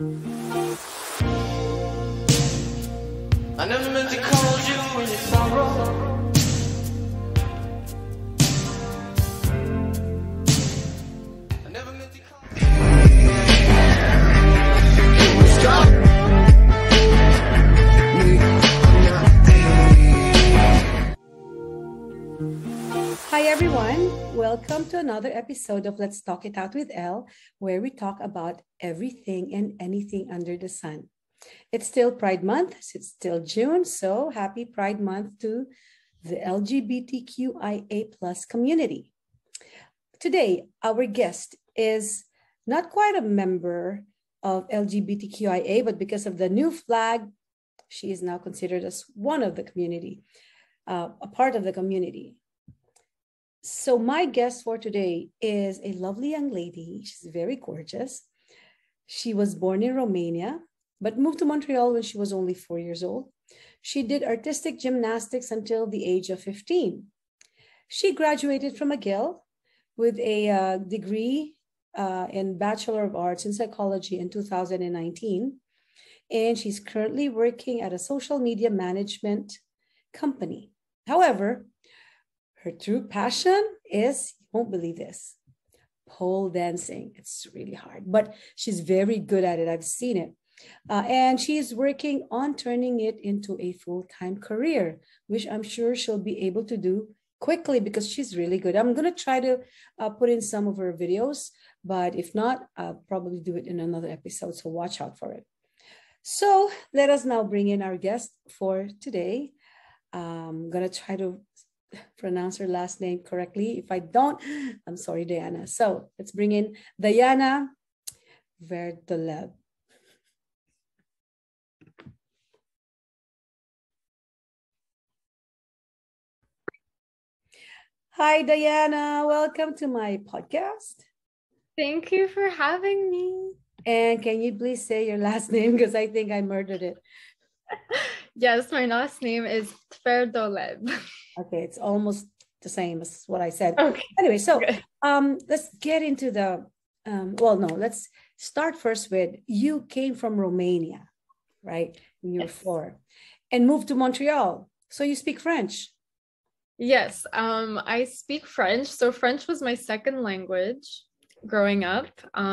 I never meant to call you in your sorrow. I never meant to call you. Hi everyone, welcome to another episode of Let's Talk It Out with Elle, where we talk about everything and anything under the sun. It's still Pride Month, it's still June, so happy Pride Month to the LGBTQIA plus community. Today, our guest is not quite a member of LGBTQIA, but because of the new flag, she is now considered as one of the community, a part of the community. So my guest for today is a lovely young lady. She's very gorgeous. She was born in Romania, but moved to Montreal when she was only 4 years old. She did artistic gymnastics until the age of 15. She graduated from McGill with a degree in Bachelor of Arts in Psychology in 2019. And she's currently working at a social media management company. However, her true passion is, you won't believe this, pole dancing. It's really hard, but she's very good at it. I've seen it. And she's working on turning it into a full-time career, which I'm sure she'll be able to do quickly because she's really good. I'm going to try to put in some of her videos, but if not, I'll probably do it in another episode, so watch out for it. So let us now bring in our guest for today. I'm going to try to pronounce her last name correctly. If I don't, I'm sorry, Diana. So let's bring in Diana Verdolev. Hi, Diana. Welcome to my podcast. Thank you for having me. And can you please say your last name? Because I think I murdered it. Yes, my last name is Tverdolev. Okay, it's almost the same as what I said. Okay. Anyway, so let's get into the, let's start first with, you came from Romania, right? When you were 4 and moved to Montreal. So you speak French. Yes, I speak French. So French was my second language growing up.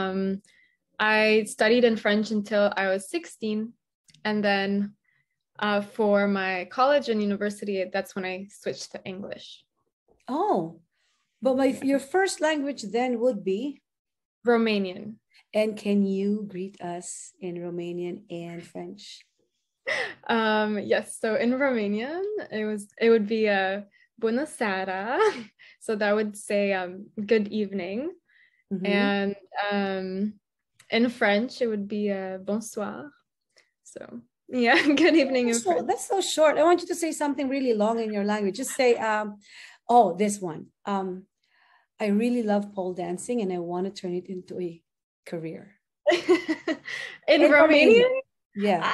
I studied in French until I was 16. And then for my college and university, that's when I switched to English. Oh, but your first language then would be? Romanian. And can you greet us in Romanian and French? Yes, so in Romanian, it would be bună seara. So that would say good evening. Mm-hmm. And in French, it would be bonsoir. So yeah, good evening. That's so short. I want you to say something really long in your language. Just say, this one. I really love pole dancing and I want to turn it into a career. in Romanian? Yeah.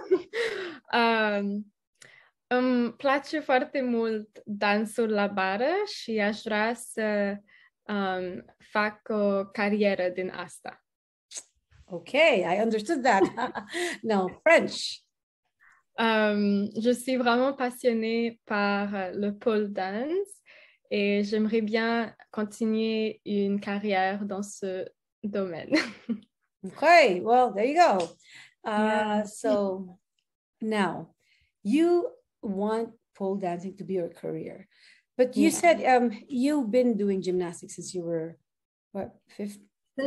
Îmi place foarte mult dansul la bară și aș vrea să fac o carieră din asta. Okay, I understood that. Now, French. Je suis vraiment passionnée par le pole dance et j'aimerais bien continuer une carrière dans ce domaine. Okay, well, there you go. So now, you want pole dancing to be your career, but you said you've been doing gymnastics since you were, what, 15?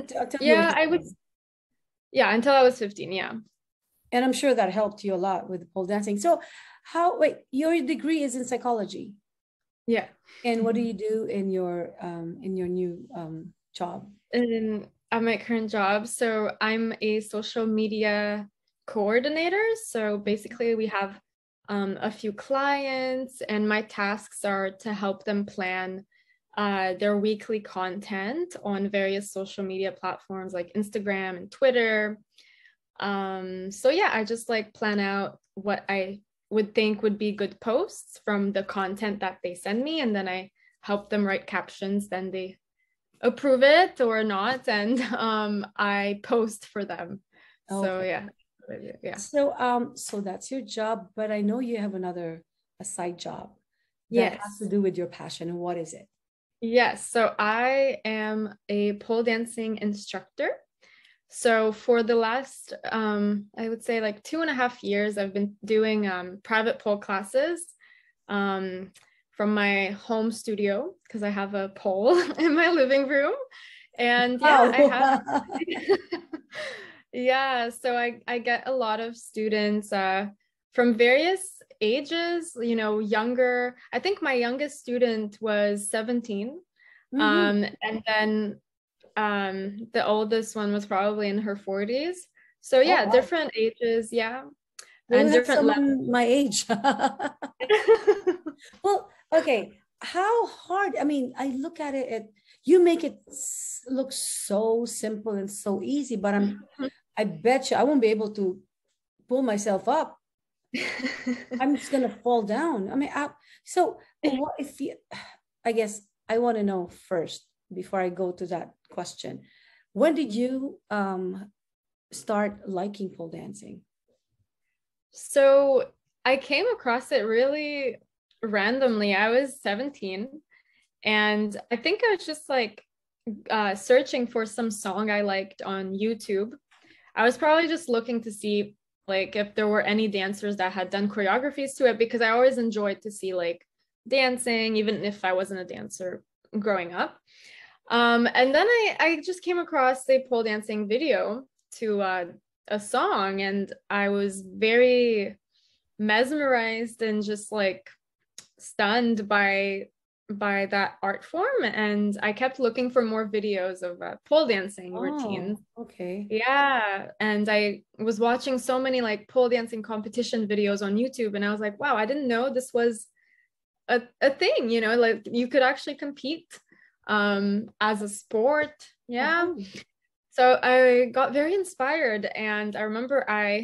Until I was 15, yeah. And I'm sure that helped you a lot with pole dancing. So your degree is in psychology. Yeah. And what do you do in your new job? At my current job, so I'm a social media coordinator. So basically we have a few clients and my tasks are to help them plan their weekly content on various social media platforms like Instagram and Twitter. So yeah, I just plan out what I would think would be good posts from the content that they send me, and then I help them write captions, then they approve it or not, and I post for them. So Okay. yeah. Yeah. So that's your job, but I know you have a side job that has to Yes. do with your passion. And what is it? Yes. So I am a pole dancing instructor. So for the last, I would say like 2.5 years, I've been doing private pole classes um, from my home studio because I have a pole in my living room. And yeah, I have, Wow. yeah, so I get a lot of students from various ages, younger. I think my youngest student was 17. Mhm. And then the oldest one was probably in her 40s. So Oh, yeah, wow. different ages, yeah, Well, we and have different levels. someone my age. Well, okay. How hard? I mean, I look at it, you make it look so simple and so easy, but I bet you I won't be able to pull myself up. I'm just gonna fall down. I mean, so what if you, I guess I want to know first before I go to that question. When did you start liking pole dancing? So I came across it really randomly. I was 17 and I think I was just like searching for some song I liked on YouTube. I was probably just looking to see like if there were any dancers that had done choreographies to it because I always enjoyed to see like dancing, even if I wasn't a dancer growing up. And then I just came across a pole dancing video to a song, and I was very mesmerized and just like stunned by that art form, and I kept looking for more videos of pole dancing routines. Oh, okay. Yeah, and I was watching so many like pole dancing competition videos on YouTube, and I was like, wow, I didn't know this was a thing, like you could actually compete as a sport. Yeah. Uh-huh. So I got very inspired, and I remember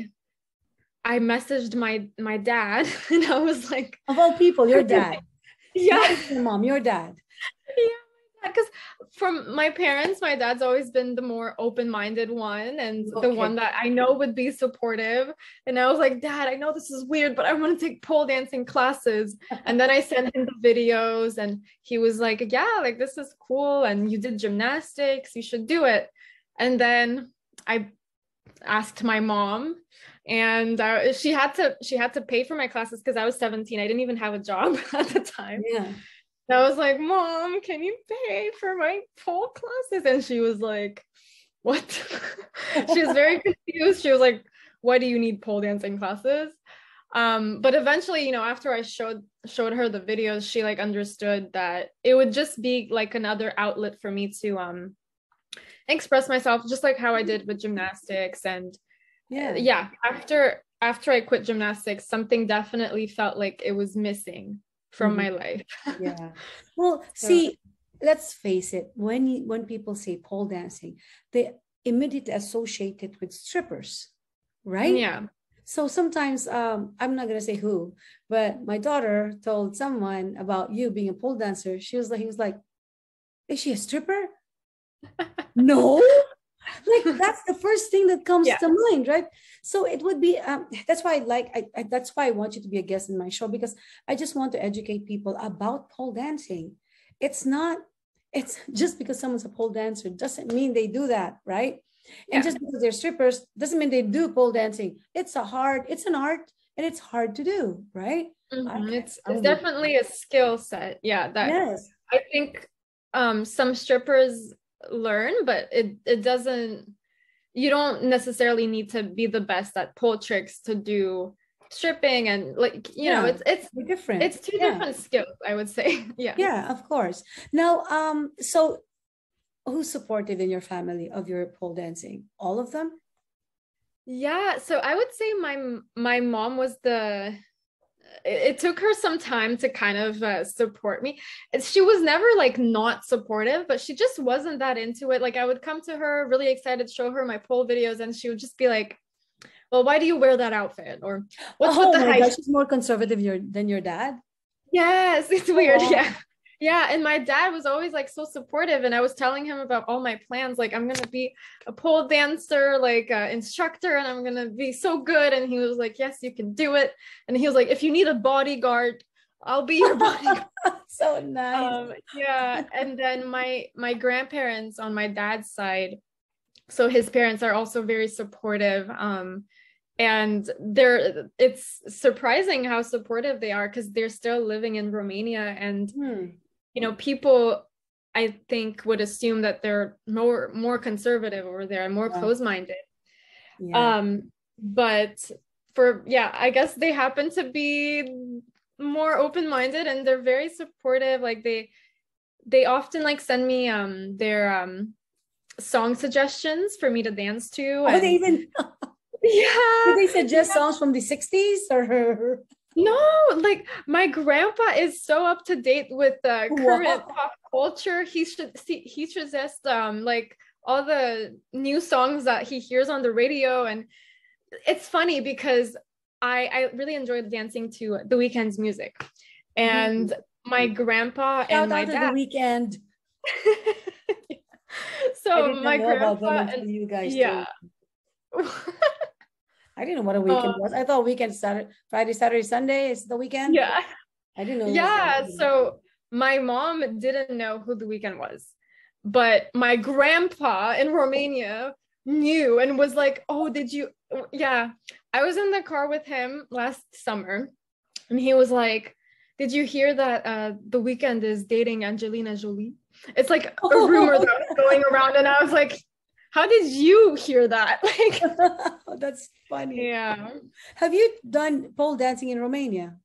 I messaged my dad and I was like, Of all people, your dad, not yeah. even your mom, your dad. Yeah, because from my parents, my dad's always been the more open-minded one and the one Okay. that I know would be supportive. And I was like, Dad, I know this is weird, but I want to take pole dancing classes. And then I sent him the videos and he was like, yeah, like this is cool. And you did gymnastics, you should do it. And then I asked my mom, and she had to pay for my classes because I was 17. I didn't even have a job at the time. Yeah. I was like, Mom, can you pay for my pole classes? And she was like, what? She was very confused. She was like, why do you need pole dancing classes? But eventually, after I showed her the videos, she like understood that it would just be like another outlet for me to express myself, just like how I did with gymnastics. And Yeah. yeah, after I quit gymnastics, something definitely felt like it was missing from Mhm. my life. Yeah. Well, So see, let's face it, when people say pole dancing, they immediately associate it with strippers, right? yeah. So sometimes I'm not gonna say who, but my daughter told someone about you being a pole dancer. He was like, is she a stripper? No. Like that's the first thing that comes Yeah. to mind, right? So it would be that's why that's why I want you to be a guest in my show, because I just want to educate people about pole dancing. It's not, it's just because someone's a pole dancer doesn't mean they do that, right? And Yeah. just because they're strippers doesn't mean they do pole dancing. It's an art, and it's hard to do, right? It's I'm with definitely a skill set. Yeah, that yes. I think some strippers learn, but it doesn't, you don't necessarily need to be the best at pole tricks to do stripping, and like, Yeah, it's they're different. it's two Yeah. different skills, I would say. Yeah. Yeah, of course. Now, so who's supportive in your family of your pole dancing? All of them? Yeah, so I would say my mom was it took her some time to kind of support me. She was never like not supportive, but she just wasn't that into it. Like I would come to her really excited, show her my pole videos, and she would just be like, well, why do you wear that outfit? Or what's with Oh the my high gosh, she's more conservative than your dad. Yes, it's Oh weird. wow. Yeah. Yeah, and my dad was always like so supportive, and I was telling him about all my plans. Like, I'm gonna be a pole dancer, like instructor, and I'm gonna be so good. And he was like, "Yes, you can do it." And he was like, "If you need a bodyguard, I'll be your bodyguard." So nice. Yeah, and then my grandparents on my dad's side, so his parents are also very supportive. And it's surprising how supportive they are because they're still living in Romania, and people I think would assume that they're more conservative over there and more close-minded. Yeah. But I guess they happen to be more open-minded, and they're very supportive. Like they often like send me their song suggestions for me to dance to. Oh, they even yeah. did they suggest songs from the 60s or No, like my grandpa is so up to date with the current pop culture. He suggests like all the new songs that he hears on the radio, and it's funny because I really enjoyed dancing to The Weeknd's music, and my grandpa and my out to dad. The Weeknd. So my grandpa and you guys, yeah. I didn't know what a weekend was. I thought weekend started Friday, Saturday, Sunday is the weekend. Yeah. I didn't know. Yeah. So my mom didn't know who The Weeknd was, but my grandpa in Romania knew and was like, "Oh, did you?" Yeah. I was in the car with him last summer, and he was like, "Did you hear that The Weeknd is dating Angelina Jolie?" It's like a rumor that was going around, and I was like, how did you hear that? Like, that's funny. Yeah. Have you done pole dancing in Romania?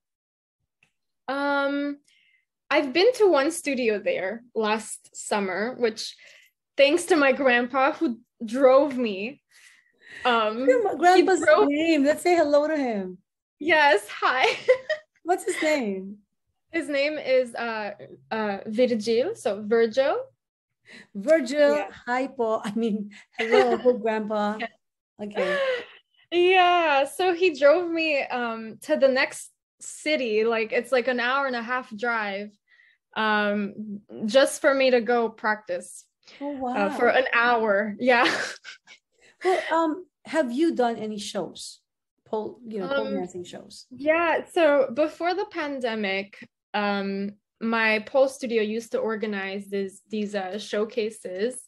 I've been to one studio there last summer, which thanks to my grandpa who drove me. Grandpa's name. Let's say hello to him. Yes, hi. What's his name? His name is Virgil, so Virgil. Virgil, hi po. I mean, hello, grandpa. Okay. Yeah, so he drove me to the next city, like it's like an hour and a half drive, just for me to go practice. Oh wow. For an hour. Yeah. Well, have you done any shows? Pole dancing shows? Yeah, so before the pandemic, my pole studio used to organize these showcases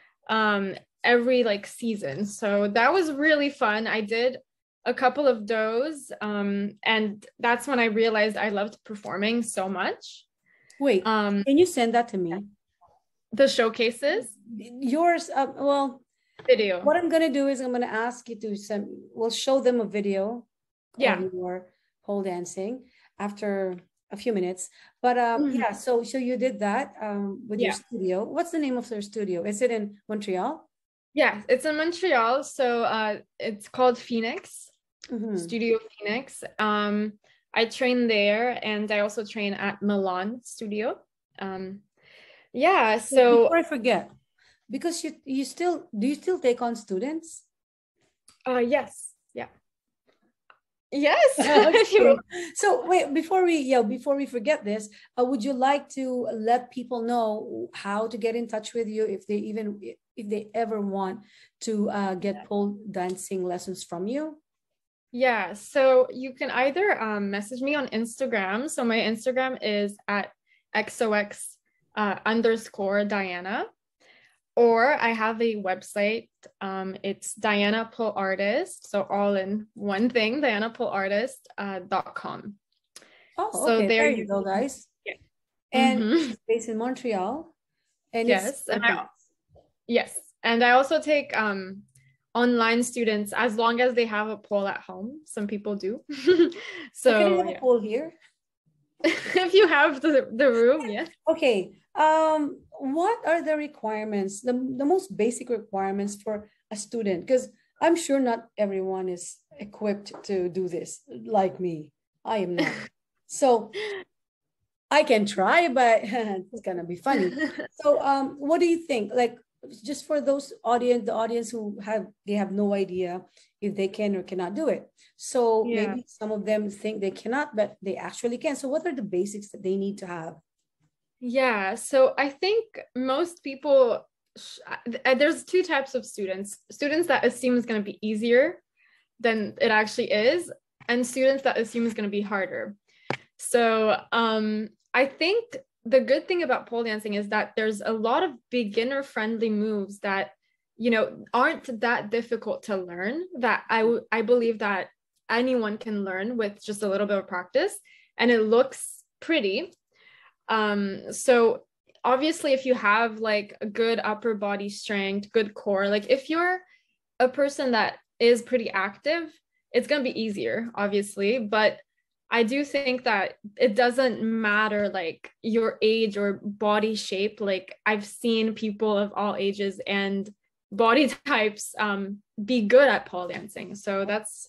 every like season, so that was really fun. I did a couple of those, and that's when I realized I loved performing so much. Wait, can you send that to me? The showcases? Yours, video. What I'm gonna do is I'm gonna ask you to send. We'll show them a video of your pole dancing after a few minutes. But yeah, so you did that with your studio. What's the name of their studio? Is it in Montreal? Yeah, it's in Montreal. So it's called Phoenix, Studio Phoenix. I train there, and I also train at Milan Studio. Yeah, so before I forget, because do you still take on students? Yes. Yeah. Yes. Okay. So wait, before we forget this, would you like to let people know how to get in touch with you if they ever want to get pole dancing lessons from you? Yeah, so you can either message me on Instagram. So my Instagram is at XOX _Diana. Or I have a website. It's Diana Pole Artist. So all in one thing, dianapoleartist.com. Oh, so okay. There you go, guys. Yeah. And it's based in Montreal. And yes. And I also take online students as long as they have a pole at home. Some people do. So can I have a pole here? If you have the room, yes. Okay. What are the requirements, the most basic requirements for a student? Because I'm sure not everyone is equipped to do this like me. I am not. So I can try, but it's gonna be funny. So what do you think? Like, just for the audience who have no idea if they can or cannot do it. So maybe some of them think they cannot, but they actually can. So what are the basics that they need to have? Yeah, so I think most people, there's two types of students. Students that assume it's going to be easier than it actually is, and students that assume it's going to be harder. So I think the good thing about pole dancing is that there's a lot of beginner-friendly moves that, aren't that difficult to learn, that I believe that anyone can learn with just a little bit of practice, and it looks pretty. So obviously if you have like a good upper body strength, good core, like if you're a person that is pretty active, it's going to be easier, obviously. But I do think that it doesn't matter like your age or body shape. Like I've seen people of all ages and body types be good at pole dancing. So that's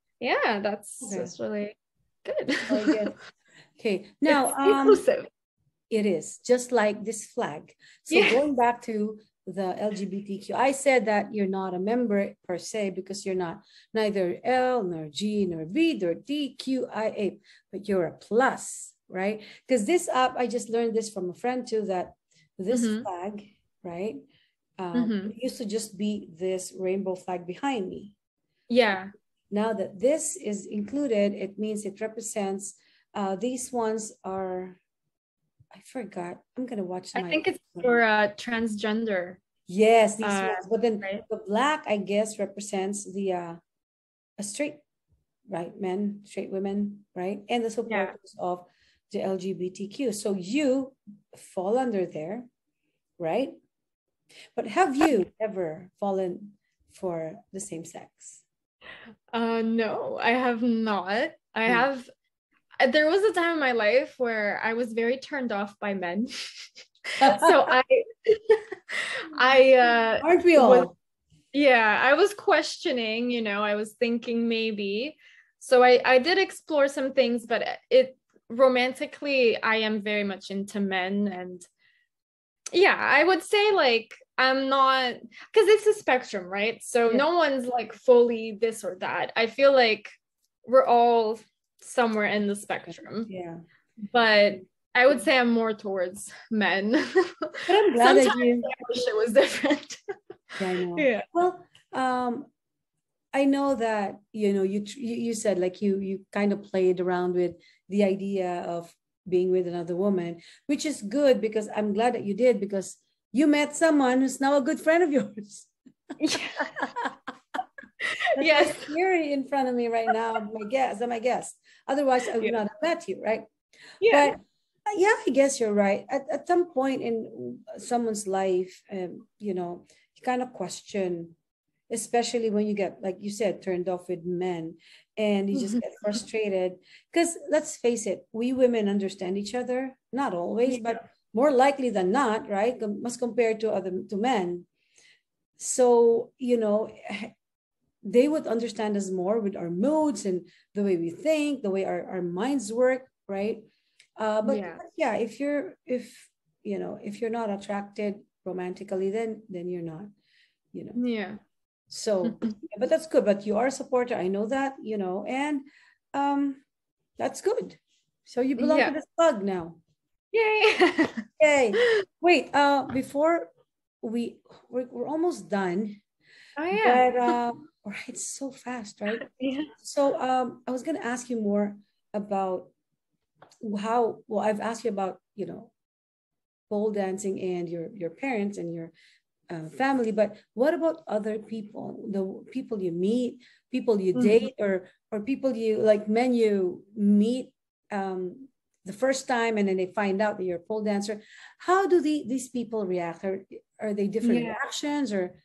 really good. I guess. Okay. Now, It's inclusive. it is just like this flag. So Yeah. going back to the LGBTQ, I said that you're not a member per se because you're not neither L nor G nor B nor D, Q, I, A, but you're a plus, right? Because this app, I just learned this from a friend too, that this flag, right? It used to just be this rainbow flag behind me. Yeah. Now that this is included, it means it represents, these ones are, I forgot. I'm gonna watch. I think it's for transgender. Yes, these ones. But then right? the black, I guess, represents the a straight, right, men, straight women, right, and the supporters of the LGBTQ. So you fall under there, right? But have you ever fallen for the same sex? No, I have not. I have. There was a time in my life where I was very turned off by men. So Aren't we all? I was questioning, I was thinking maybe. So I did explore some things, but it romantically, I am very much into men. And yeah, I would say like I'm not, because it's a spectrum, right? So no one's like fully this or that. I feel like we're all somewhere in the spectrum. Yeah. But I would say I'm more towards men. But I'm glad that you. I wish it was different. Yeah, I know. Yeah. Well, I know that you said like you kind of played around with the idea of being with another woman, which is good because I'm glad that you did, because you met someone who's now a good friend of yours. Yeah. That's Yes. here in front of me right now. My guess. Otherwise, I would not have met you, right? Yeah. But yeah, I guess you're right. At some point in someone's life, you kind of question, especially when you get, like you said, turned off with men and you just get frustrated. Because let's face it, we women understand each other, not always, but more likely than not, right? Must compare to men. So, they would understand us more with our moods and the way we think, the way our minds work, right? But yeah, if you're not attracted romantically, then you're not, Yeah. So, but that's good. But you are a supporter. I know that, and that's good. So you belong to this club now. Yay. Yay. Wait, before we're almost done. Oh yeah. But it's so fast, right? Yeah. So I was gonna ask you more about I've asked you about, pole dancing and your parents and your family, but what about other people, the people you meet, people you date, or people you like, men you meet the first time and then they find out that you're a pole dancer? How do these people react? Are they different reactions or?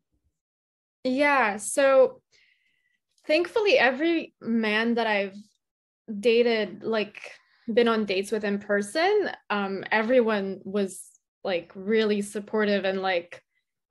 Yeah, so thankfully every man that I've dated, like been on dates with in person, everyone was like really supportive and like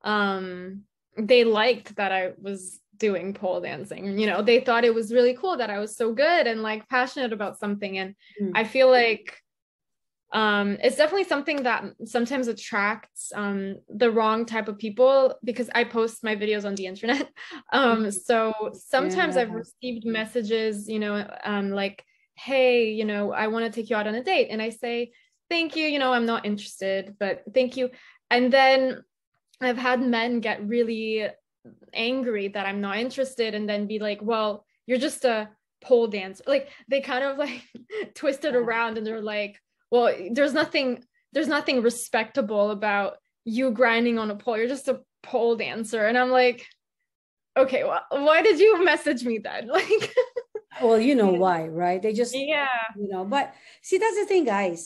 they liked that I was doing pole dancing. They thought it was really cool that I was so good and like passionate about something. And I feel like it's definitely something that sometimes attracts the wrong type of people, because I post my videos on the internet. So sometimes I've received messages, like, hey, I want to take you out on a date. And I say, thank you, I'm not interested, but thank you. And then I've had men get really angry that I'm not interested and then be like, well, you're just a pole dancer. Like they kind of like twist it around and they're like, well, there's nothing respectable about you grinding on a pole. You're just a pole dancer. And I'm like, okay, well, why did you message me then? Like, well, you know why, right? They just, yeah. But see, that's the thing, guys.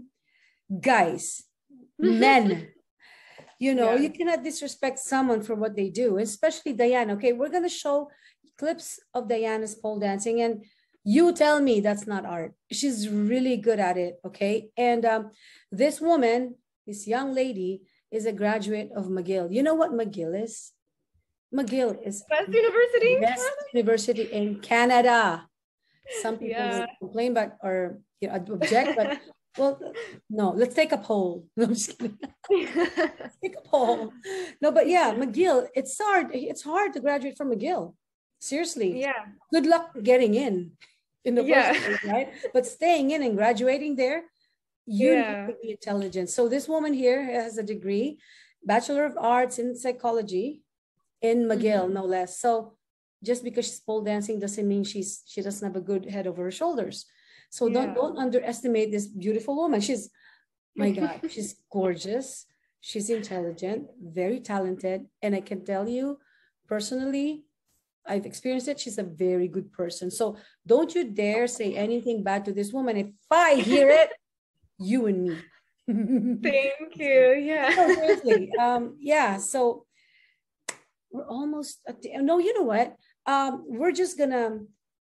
Guys, men, you cannot disrespect someone for what they do, especially Diana. Okay, we're going to show clips of Diana's pole dancing, and you tell me that's not art. She's really good at it, okay? And this woman, this young lady, is a graduate of McGill. You know what McGill is? McGill is best university in best Canada? University in Canada. Some people Yeah. will complain, but or object, but well, no. Let's take a poll. No, I'm just kidding. Let's take a poll. No, but yeah, McGill. It's hard. It's hard to graduate from McGill. Seriously. Yeah. Good luck getting in the first place, right? But staying in and graduating there, you need to be intelligent. So this woman here has a degree, Bachelor of Arts in Psychology in McGill, no less. So just because she's pole dancing doesn't mean she doesn't have a good head over her shoulders. So don't underestimate this beautiful woman. She's, my God, she's gorgeous. She's intelligent, very talented. And I can tell you personally, I've experienced it. She's a very good person. So don't you dare say anything bad to this woman. If I hear it, you and me. Thank you. Yeah. No, seriously. So we're almost at the, no, you know what? We're just gonna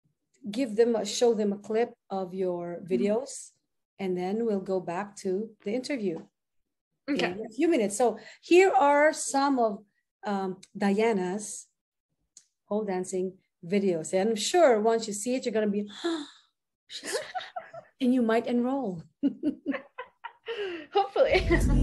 show them a clip of your videos, and then we'll go back to the interview in a few minutes. So here are some of Diana's pole dancing videos, and I'm sure once you see it, you're gonna be, and you might enroll. Hopefully.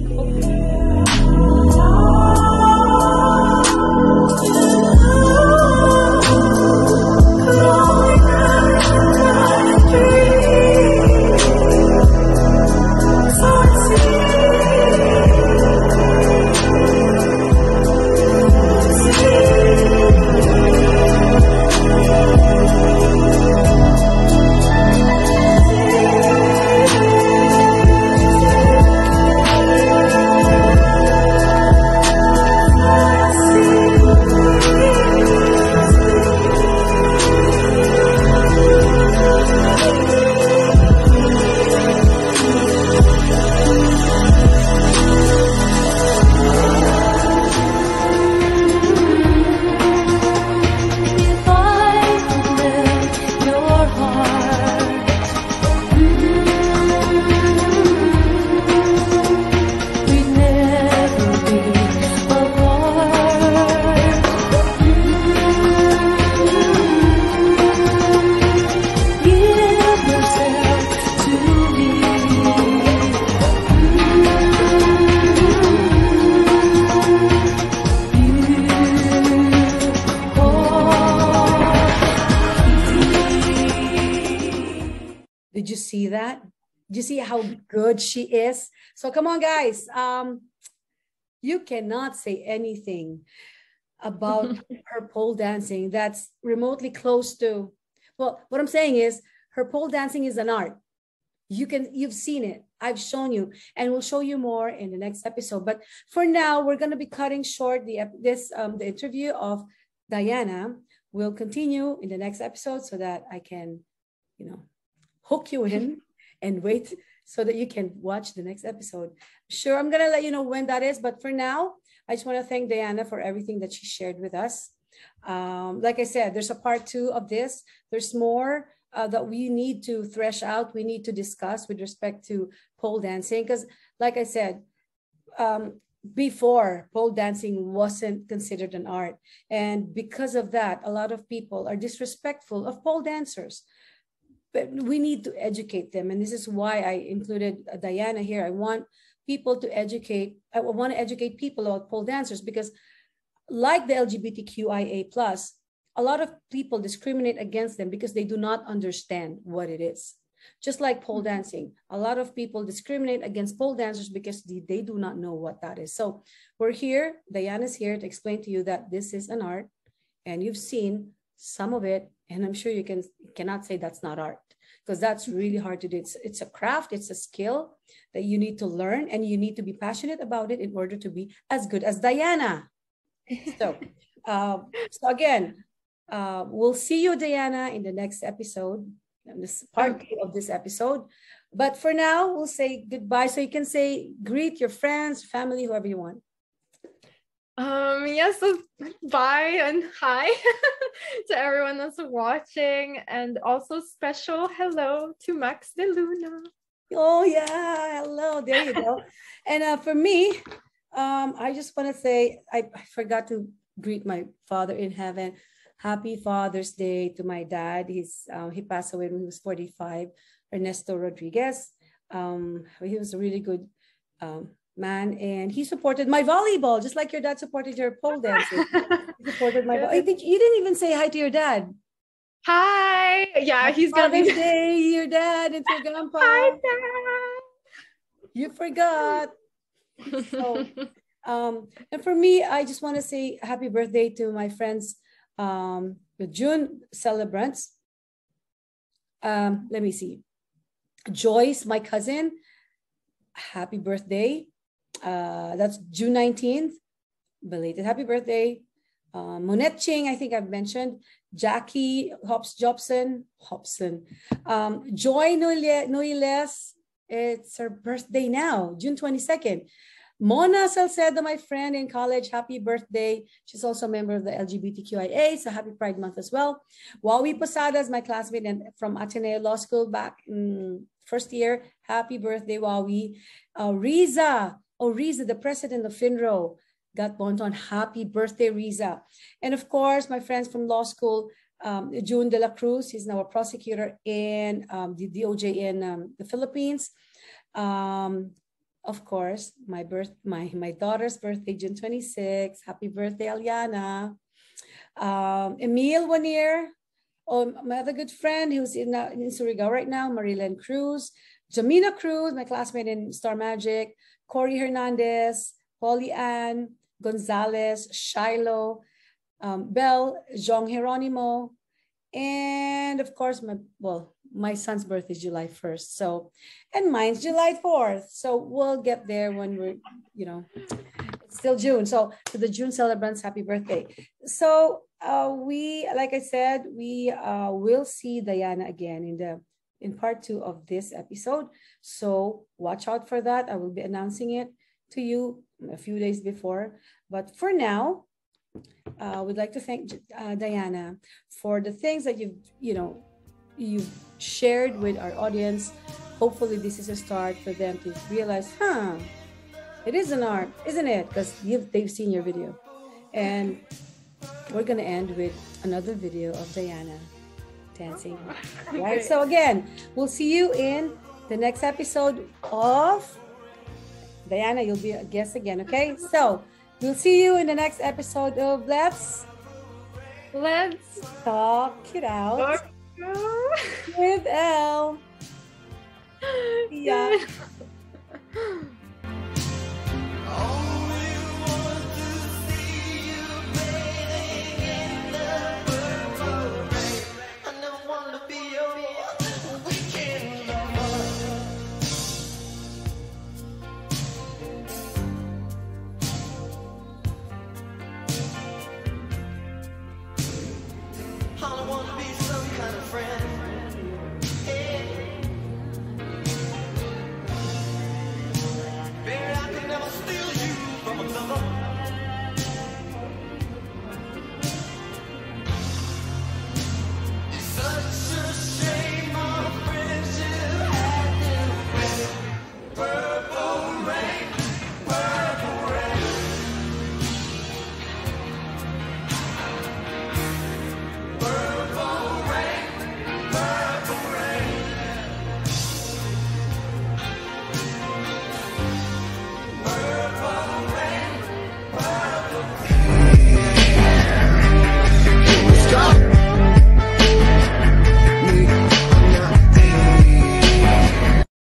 Did you see that? Did you see how good she is? So come on, guys. You cannot say anything about her pole dancing that's remotely close to, well, what I'm saying is her pole dancing is an art. You've seen it. I've shown you, and we'll show you more in the next episode. But for now, we're going to be cutting short the interview of Diana. We'll continue in the next episode so that I can, hook you in and wait so that you can watch the next episode. Sure, I'm going to let you know when that is. But for now, I just want to thank Diana for everything that she shared with us. Like I said, there's a part 2 of this. There's more that we need to thresh out. We need to discuss with respect to pole dancing. Because like I said, before, pole dancing wasn't considered an art. And because of that, a lot of people are disrespectful of pole dancers. But we need to educate them. And this is why I included Diana here. I want people to educate. I want to educate people about pole dancers because like the LGBTQIA+, a lot of people discriminate against them because they do not understand what it is. Just like pole dancing, a lot of people discriminate against pole dancers because they do not know what that is. So we're here, Diana's here to explain to you that this is an art, and you've seen some of it, and I'm sure you cannot say that's not art, because that's really hard to do. It's a craft, it's a skill that you need to learn, and you need to be passionate about it in order to be as good as Diana. So, so again, we'll see you, Diana, in the next episode, this part of this episode. But for now, we'll say goodbye. So you can say, greet your friends, family, whoever you want. Yes, so bye and hi to everyone that's watching, and also special hello to Max de Luna. Oh yeah, hello, there you go. And for me, I just want to say I forgot to greet my father in heaven. Happy Father's Day to my dad. He passed away when he was 45, Ernesto Rodriguez. He was a really good man, and he supported my volleyball, just like your dad supported your pole dancing. He supported my volleyball. You didn't even say hi to your dad. Hi. Yeah, he's gonna be Day, your dad and your grandpa. Hi, Dad. You forgot. So, and for me, I just want to say happy birthday to my friends, the June celebrants. Let me see. Joyce, my cousin, happy birthday. That's June 19th. Belated happy birthday. Monette Ching, I think I've mentioned. Jackie Hobson. Joy Noiles, it's her birthday now, June 22nd. Mona Salcedo, my friend in college, happy birthday. She's also a member of the LGBTQIA, so happy Pride Month as well. Wawi Posadas, my classmate from Ateneo Law School back in first year, happy birthday, Wawi. Riza, the president of FINRO, got born on, happy birthday, Riza. And of course, my friends from law school, June de la Cruz, he's now a prosecutor in the DOJ in the Philippines. Of course, my daughter's birthday, June 26. Happy birthday, Aliana. Emil Wanier, my other good friend who's in Surigao right now, Marilyn Cruz. Jamina Cruz, my classmate in Star Magic. Corey Hernandez, Polly Ann Gonzalez, Shiloh, Belle, Jong Geronimo, and of course, my son's birthday is July 1st. So, and mine's July 4th. So we'll get there when we're, it's still June. So to the June celebrants, happy birthday. So like I said, we will see Diana again in part 2 of this episode. So watch out for that. I will be announcing it to you a few days before. But for now, we'd like to thank Diana for the things that you've shared with our audience. Hopefully this is a start for them to realize, it is an art, isn't it? Because they've seen your video. And we're going to end with another video of Diana dancing. Right? So again, we'll see you in the next episode of Diana. You'll be a guest again, okay? So we'll see you in the next episode of Let's Talk It Out with Elle. Yeah. I wanna be some kind of friend.